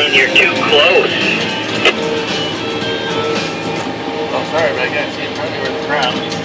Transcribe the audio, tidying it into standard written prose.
Ryan, you're too close. Oh, sorry, but I can't see in front of me where the crowd is.